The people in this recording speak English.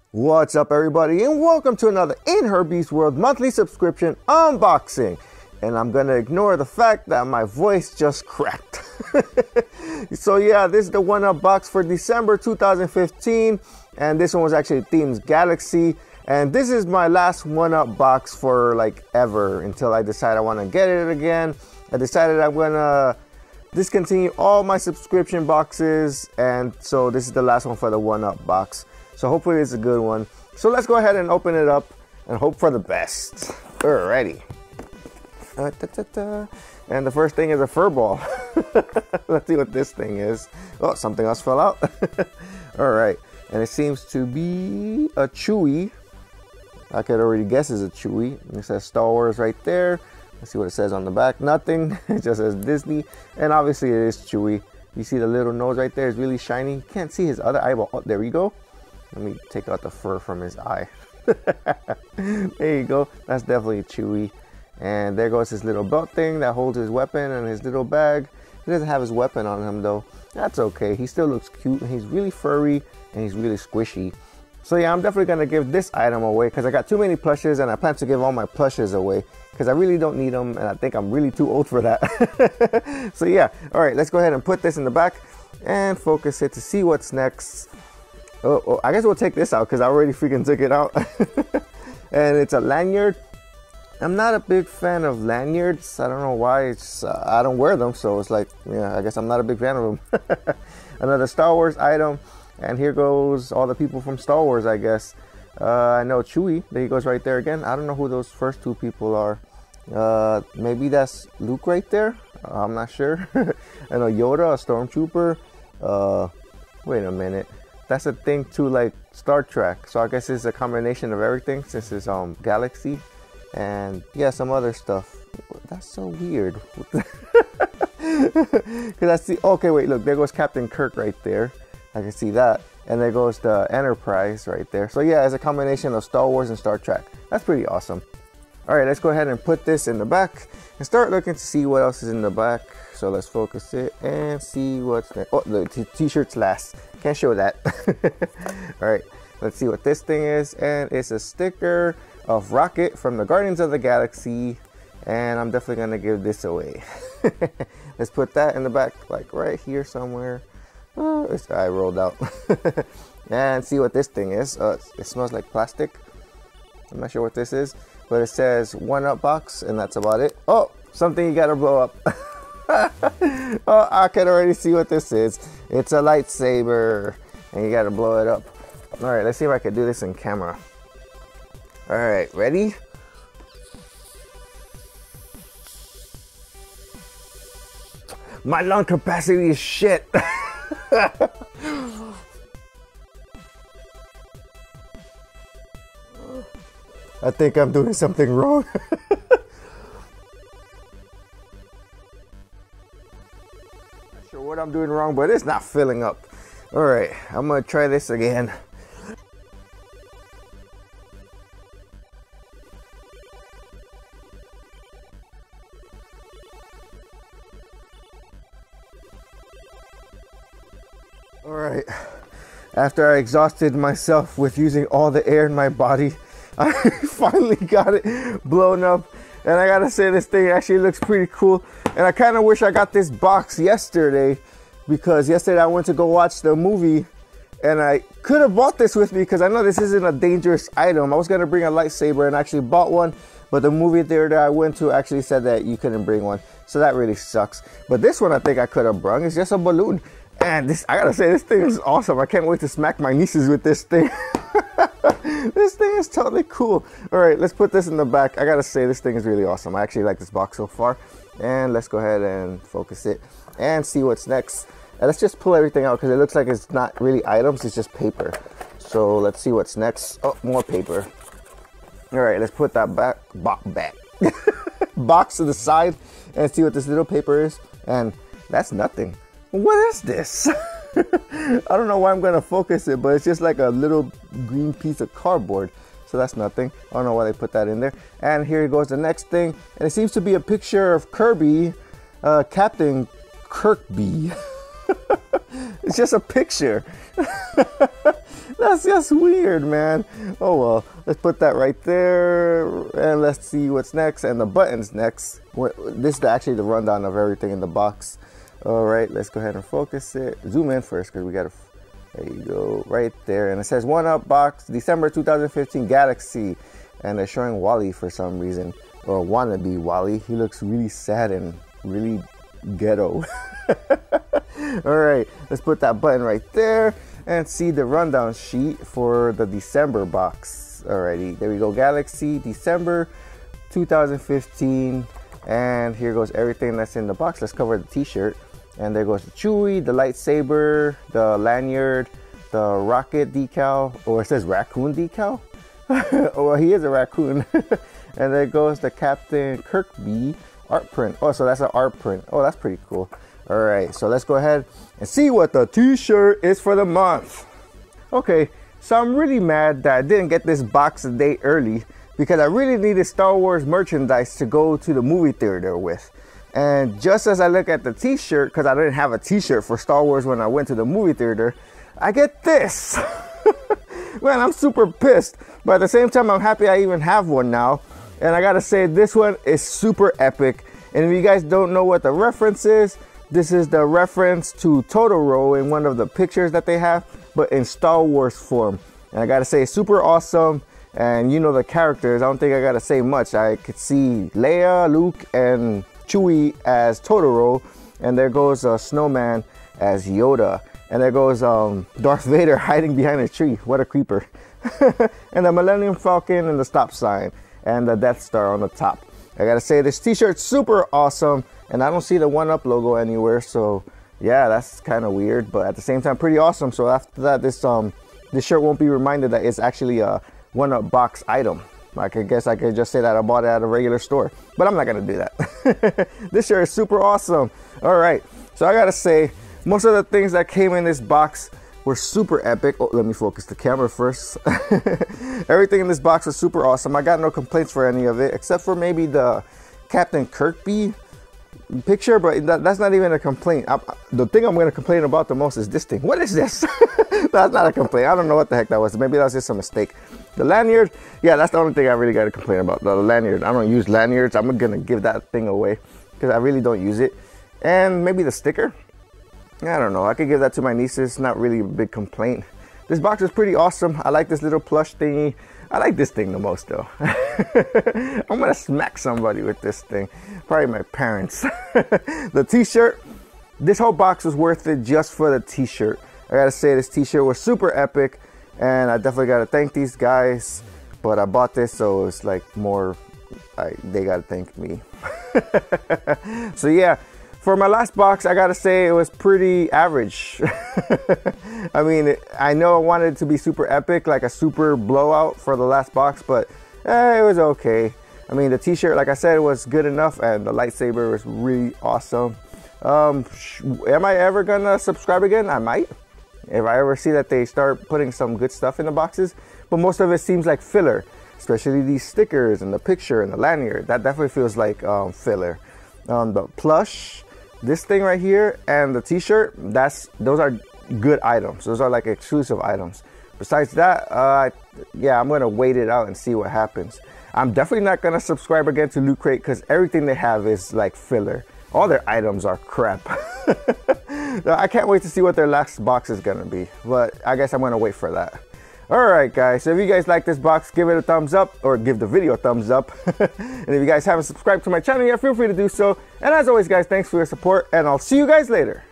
What's up, everybody, and welcome to another In Herbie's World monthly subscription unboxing. And I'm gonna ignore the fact that my voice just cracked. So yeah, this is the one-up box for December 2015, and this one was actually themed Galaxy. And this is my last one-up box for like ever until I decide I want to get it again. I decided I'm gonna discontinue all my subscription boxes, and so this is the last one for the one-up box. So hopefully it's a good one. So let's go ahead and open it up and hope for the best. Alrighty. And the first thing is a fur ball. Let's see what this thing is. Oh, something else fell out. Alright. And it seems to be a Chewy. I could already guess it's a Chewy. It says Star Wars right there. Let's see what it says on the back. Nothing. It just says Disney. And obviously it is Chewy. You see the little nose right there is really shiny. You can't see his other eyeball. Oh, there we go. Let me take out the fur from his eye. There you go. That's definitely Chewy. And there goes his little belt thing that holds his weapon and his little bag. He doesn't have his weapon on him though. That's okay. He still looks cute, and he's really furry and he's really squishy. So yeah, I'm definitely going to give this item away because I got too many plushes, and I plan to give all my plushes away because I really don't need them, and I think I'm really too old for that. So yeah, all right, let's go ahead and put this in the back and focus it to see what's next. Oh, I guess we'll take this out because I already freaking took it out. And it's a lanyard. I'm not a big fan of lanyards. I don't know why. It's I don't wear them, so it's like, yeah, I guess I'm not a big fan of them. Another Star Wars item, and here goes all the people from Star Wars, I guess. I know Chewie. There he goes right there again. I don't know who those first two people are. Maybe that's Luke right there. I'm not sure. I know Yoda, a stormtrooper. Wait a minute. That's a thing too, like Star Trek. So I guess it's a combination of everything since it's Galaxy. And yeah, some other stuff. That's so weird. Because I see, okay, wait, look, there goes Captain Kirk right there. I can see that. And there goes the Enterprise right there. So yeah, it's a combination of Star Wars and Star Trek. That's pretty awesome. All right, let's go ahead and put this in the back and start looking to see what else is in the back. So let's focus it and see what's next. Oh, the t-shirts last. Can't show that. All right, let's see what this thing is. And it's a sticker of Rocket from the Guardians of the Galaxy. And I'm definitely gonna give this away. Let's put that in the back, like right here somewhere. Oh, this guy rolled out. And see what this thing is. It smells like plastic. I'm not sure what this is, but it says one-up box, and that's about it. Oh, something you gotta blow up. Oh, I can already see what this is. It's a lightsaber, and you gotta blow it up. All right, let's see if I can do this in camera. All right, ready? My lung capacity is shit. I think I'm doing something wrong. Not sure what I'm doing wrong, but it's not filling up. All right, I'm gonna try this again. All right, after I exhausted myself with using all the air in my body, I finally got it blown up. And I gotta say, this thing actually looks pretty cool. And I kind of wish I got this box yesterday, because yesterday I went to go watch the movie and I could have bought this with me because I know this isn't a dangerous item. I was gonna bring a lightsaber and actually bought one, but the movie theater that I went to actually said that you couldn't bring one. So that really sucks. But this one I think I could have brung. It's just a balloon. And this, I gotta say, this thing is awesome. I can't wait to smack my nieces with this thing. This thing is totally cool. All right, let's put this in the back. I gotta say, this thing is really awesome. I actually like this box so far. And let's go ahead and focus it and see what's next. And let's just pull everything out because it looks like it's not really items, it's just paper. So let's see what's next. Oh, more paper. All right, let's put that box to the side and see what this little paper is. And that's nothing. What is this? I don't know why I'm gonna focus it, but it's just like a little green piece of cardboard. So that's nothing. I don't know why they put that in there. And here goes the next thing. And it seems to be a picture of Kirby, Captain Kirby. It's just a picture. That's just weird, man. Oh well, let's put that right there, and let's see what's next, and the buttons next. This is actually the rundown of everything in the box. All right, let's go ahead and focus it. Zoom in first, because we got to, there you go, right there. And it says 1UP box, December 2015 Galaxy. And they're showing Wally for some reason, or wannabe Wally. He looks really sad and really ghetto. All right, let's put that button right there and see the rundown sheet for the December box. Alrighty, there we go, Galaxy, December 2015. And here goes everything that's in the box. Let's cover the t-shirt. And there goes the Chewie, the lightsaber, the lanyard, the rocket decal, or it says raccoon decal. Oh, well, he is a raccoon. And there goes the Captain Kirby art print. Oh, so that's an art print. Oh, that's pretty cool. All right, so let's go ahead and see what the t-shirt is for the month. Okay, so I'm really mad that I didn't get this box a day early, because I really needed Star Wars merchandise to go to the movie theater with. And just as I look at the t-shirt, because I didn't have a t-shirt for Star Wars when I went to the movie theater, I get this. Man, I'm super pissed, but at the same time, I'm happy I even have one now. And I gotta say, this one is super epic. And if you guys don't know what the reference is, this is the reference to Totoro in one of the pictures that they have, but in Star Wars form. And I gotta say, it's super awesome. And you know the characters, I don't think I gotta say much. I could see Leia, Luke, and Chewie as Totoro. And there goes a snowman as Yoda. And there goes Darth Vader hiding behind a tree. What a creeper. And the Millennium Falcon and the stop sign. And the Death Star on the top. I gotta say, this t-shirt's super awesome. And I don't see the 1UP logo anywhere. So yeah, that's kind of weird. But at the same time, pretty awesome. So after that, this shirt won't be reminded that it's actually a 1UP box item. Like, I guess I could just say that I bought it at a regular store. But I'm not gonna do that. This shirt is super awesome. All right, so I gotta say, most of the things that came in this box were super epic. Oh, let me focus the camera first. Everything in this box was super awesome. I got no complaints for any of it, except for maybe the Captain Kirby picture, but that's not even a complaint. The thing I'm going to complain about the most is this thing. What is this? That's not a complaint. I don't know what the heck that was. Maybe that was just a mistake. The lanyard, yeah, that's the only thing I really got to complain about. The lanyard. I don't use lanyards. I'm going to give that thing away because I really don't use it. And maybe the sticker. I don't know. I could give that to my nieces. Not really a big complaint. This box is pretty awesome. I like this little plush thingy. I like this thing the most though. I'm gonna smack somebody with this thing. Probably my parents. The t-shirt. This whole box was worth it just for the t-shirt. I gotta say, this t-shirt was super epic. And I definitely gotta thank these guys. But I bought this, so it's like more, they gotta thank me. So yeah. For my last box, I gotta say it was pretty average. I mean, I know I wanted it to be super epic, like a super blowout for the last box, but it was okay. I mean, the t-shirt, like I said, was good enough, and the lightsaber was really awesome. Am I ever gonna subscribe again? I might, if I ever see that they start putting some good stuff in the boxes, but most of it seems like filler, especially these stickers and the picture and the lanyard. That definitely feels like filler. The plush, this thing right here, and the t-shirt, those are good items. Those are like exclusive items. Besides that, yeah, I'm gonna wait it out and see what happens. I'm definitely not gonna subscribe again to Loot Crate because everything they have is like filler. All their items are crap. I can't wait to see what their last box is gonna be, but I guess I'm gonna wait for that. Alright guys, so if you guys like this box, give it a thumbs up, or give the video a thumbs up. And if you guys haven't subscribed to my channel yet, feel free to do so. And as always guys, thanks for your support, and I'll see you guys later.